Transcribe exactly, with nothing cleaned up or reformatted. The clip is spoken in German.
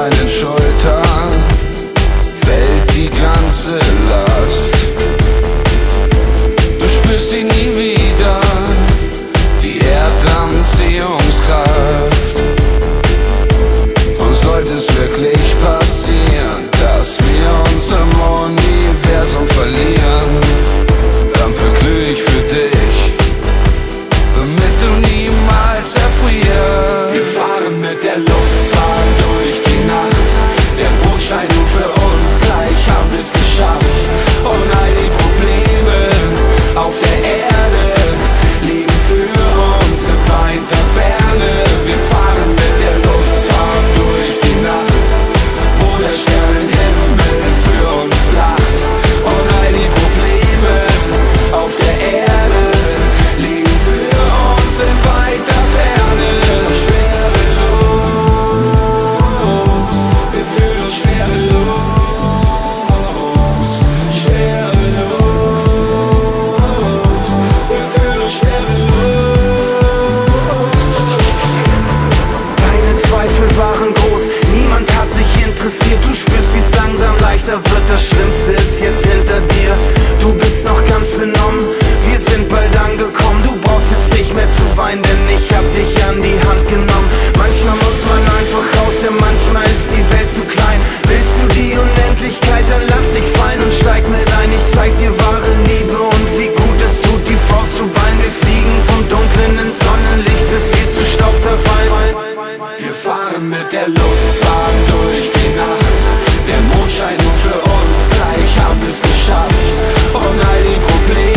deinen Schultern fällt die ganze Last. Du spürst sie nie wieder, die Erdanziehungskraft. Und sollte es wirklich passieren, dass wir uns im Universum verlieren, dann verglüh ich für dich, damit du niemals erfrierst. Wir fahren mit der Luftbahn durch die Nacht, der Mondschein nur für uns, gleich haben wir's geschafft. Und all die Probleme auf der Erde liegen für uns in weiter Ferne. Wir fahren mit der Luftbahn durch die Nacht, wo der Sternenhimmel für uns lacht. Und all die Probleme auf der Erde liegen für uns in weiter Ferne. Schwerelos, wir fühlen uns schwerelos. Schwerelos, wir fühlen uns schwerelos. Deine Zweifel waren groß, niemand hat sich interessiert. Du spürst, wie's langsam leichter wird, das Schlimmste ist jetzt hinter dir. Du bist noch ganz benommen, wir sind bald angekommen. Du brauchst jetzt nicht mehr zu weinen, denn ich hab dich an die Hand genommen. Manchmal muss man einfach raus, denn manchmal ist die Welt zu klein. Willst du die Unendlichkeit, dann lass dich fallen und steig mit ein. Ich zeig dir wahre Liebe und wie gut es tut, die Faust zu ballen. Wir fliegen vom Dunklen ins Sonnenlicht, bis wir zu Staub zerfallen. Wir fahren mit der Luftbahn durch die Nacht, der Mondschein nur für uns, gleich haben wir's geschafft. Und all die Probleme